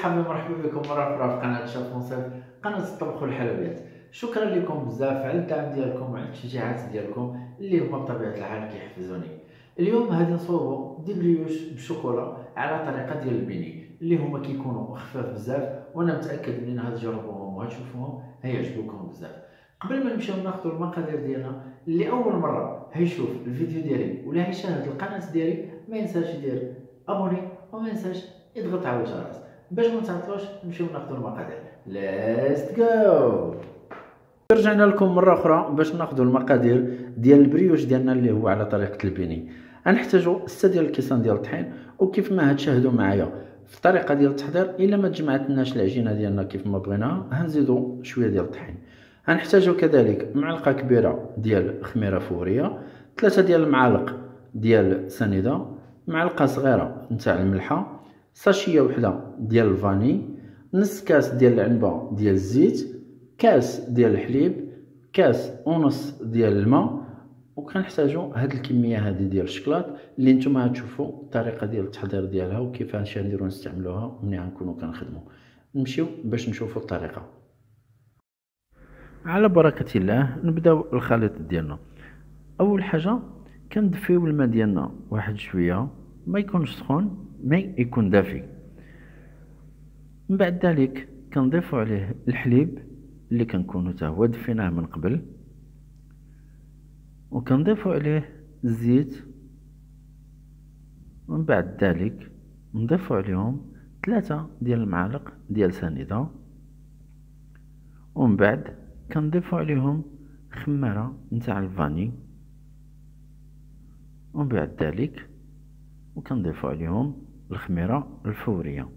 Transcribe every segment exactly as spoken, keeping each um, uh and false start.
مرحبا مرحبا بكم مرة أخرى في قناة شاف منصف، قناة الطبخ والحلويات. شكرا لكم بزاف على الدعم ديالكم وعلى التشجيعات ديالكم اللي هما بطبيعة الحال كيحفزوني. اليوم غادي نصوبو دي بريوش بالشوكولا على طريقة ديال البيني اللي هما كيكونوا خفاف بزاف، وانا متأكد منين غتجربوهم وغتشوفوهم هيعجبوكم بزاف. قبل ما نمشيو ناخذ المقادير ديالنا، اللي اول مرة هيشوف الفيديو ديالي ولا هيشاهد القناة ديالي ما ينساش يدير ابوني وما ينساش يضغط على الجرس باش ما تعطلوش. نمشيو ناخذ المقادير. ليتس جو. رجعنا لكم مره اخرى باش ناخذ المقادير ديال البريوش ديالنا اللي هو على طريقه البيني. غنحتاجوا ستة ديال الكيسان ديال الطحين، وكيف ما هتشاهدوا معايا في الطريقه ديال التحضير الا ما تجمعتناش العجينه ديالنا كيف ما بغيناها هنزيدوا شويه ديال الطحين. غنحتاجوا كذلك معلقه كبيره ديال خميره فوريه، ثلاثه ديال المعالق ديال سنيده، معلقه صغيره نتاع الملحه، ساشيه وحده ديال الفاني، نص كاس ديال العنبه ديال الزيت، كاس ديال الحليب، كاس ونص ديال الماء. وكنحتاجوا هاد الكميه هذه ديال الشكلاط اللي نتوما غتشوفوا الطريقه ديال التحضير ديالها وكيفاش نديرو نستعملوها ملي غنكونوا كنخدموا. نمشيو باش نشوفوا الطريقه. على بركه الله نبداو الخليط ديالنا. اول حاجه كندفيو الماء ديالنا واحد شويه، ما يكونش سخون ما يكون دافي. من بعد ذلك كنضيفوا عليه الحليب اللي كنكونوا حتى هو دفيناه من قبل، وكنضيفوا عليه الزيت. ومن بعد ذلك نضيفوا عليهم ثلاثة ديال المعالق ديال سنيده، ومن بعد كنضيفوا عليهم خماره نتاع الفاني، ومن بعد ذلك وكنضيفوا عليهم الخميره الفوريه.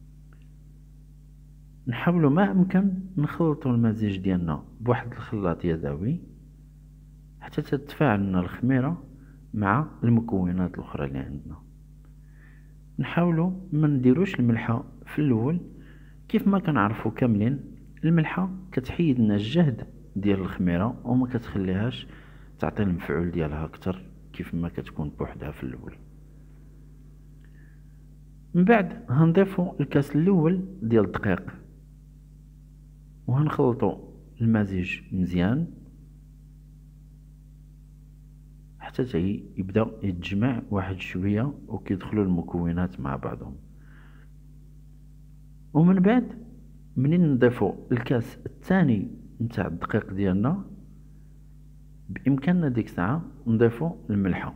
نحاولوا ما امكن نخلطوا المزيج ديالنا بواحد الخلاط يدوي حتى تتفاعل لنا الخميره مع المكونات الاخرى اللي عندنا. نحاولوا ما نديروش الملحه في الاول. كيف ما كنعرفوا كاملين الملحه كتحيد لنا الجهد ديال الخميره وما كتخليهاش تعطي المفعول ديالها اكثر كيف ما كتكون بوحدها في الاول. من بعد هنضيفوا الكاس الاول ديال الدقيق وهنخلطوا المزيج مزيان حتى تاهي يبدا يتجمع واحد شويه وكيدخلوا المكونات مع بعضهم. ومن بعد منين نضيفوا الكاس الثاني نتاع الدقيق ديالنا بامكاننا ديك الساعه نضيفوا الملحه،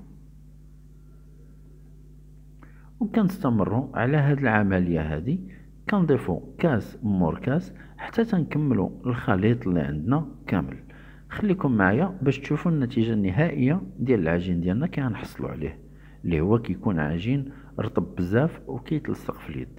وكنستمروا على هاد العمليه هذه. كنضيفوا كاس مور كاس حتى تنكملوا الخليط اللي عندنا كامل. خليكم معايا باش تشوفوا النتيجه النهائيه ديال العجين ديالنا كي غنحصلوا عليه، اللي هو كيكون عجين رطب بزاف وكيتلصق في اليد.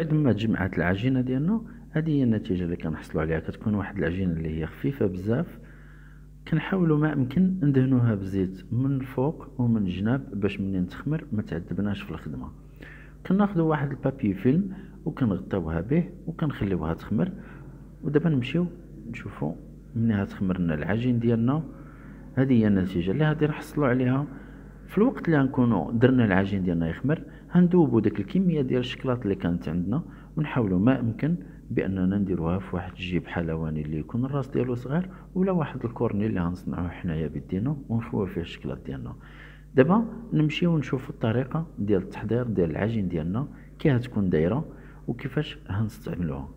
بعد ما تجمعات العجينه ديالنا، هذه هي النتيجه اللي كنحصلوا عليها. كتكون واحد العجينه اللي هي خفيفه بزاف. كنحاولوا ما يمكن ندهنوها بزيت من الفوق ومن الجناب باش منين تخمر ما تعذبناش في الخدمه. كناخذوا واحد البابي فيلم وكنغطيوها به وكنخليوها تخمر. ودابا نمشيو نشوفوا منها تخمر لنا العجين ديالنا. هذه هي النتيجه اللي غادي نحصلوا عليها. في الوقت اللي غنكونوا درنا العجين ديالنا يخمر، غندوبوا ديك الكميه ديال الشكلاط اللي كانت عندنا ونحاولوا ما يمكن باننا نديروها في واحد الجيب حلواني اللي يكون الراس ديالو صغير، ولا واحد الكورني اللي غنصنعوه حنايا بيدينا ونفوه فيه الشكلاط ديالنا. دابا نمشيو نشوفوا الطريقه ديال التحضير ديال العجين ديالنا كي غتكون دايره وكيفاش غنستعملوها.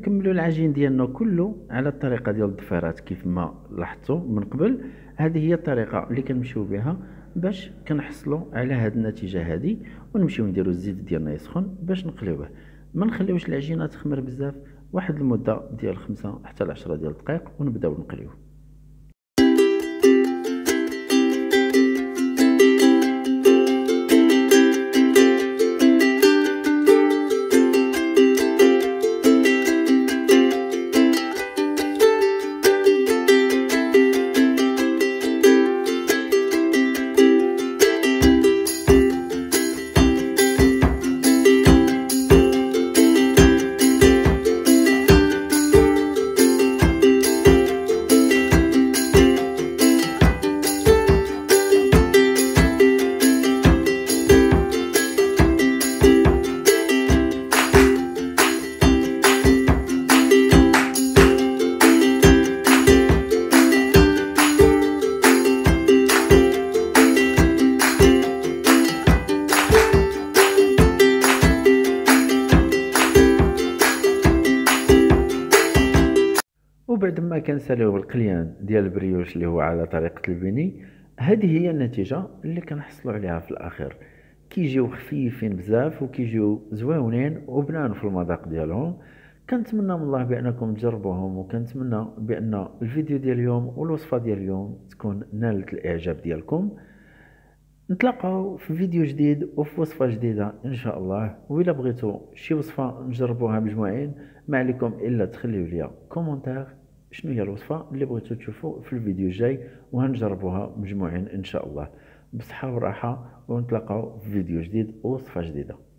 ونكملوا العجين ديالنا كله على الطريقه ديال الضفيرات كيف ما لاحظتوا من قبل. هذه هي الطريقه اللي كنمشيو بها باش كنحصلوا على هذه النتيجه هذه، ونمشيو نديروا الزيت ديالنا يسخن باش نقليوه. ما نخليوش العجينه تخمر بزاف، واحد المده ديال خمسة حتى لعشرة ديال الدقائق ونبداو نقليوه. وبعد ما كنساليو بالقليان ديال البريوش اللي هو على طريقه البني، هذه هي النتيجه اللي كنحصلوا عليها في الاخير. كيجيو خفيفين بزاف وكيجيو زويونين وبنان في المذاق ديالهم. كنتمنى من الله بانكم تجربوهم، وكنتمنى بان الفيديو ديال اليوم والوصفه ديال اليوم تكون نالت الاعجاب ديالكم. نتلاقاو في فيديو جديد وفي وصفه جديده ان شاء الله. وإلا بغيتوا شي وصفه نجربوها مجموعين، ما عليكم الا تخليو لي كومونتير شنو هي الوصفه اللي بغيتوا تشوفوا في الفيديو الجاي، وهنجربوها مجموعين ان شاء الله. بصحه وراحه، ونتلاقاو في فيديو جديد ووصفه جديده.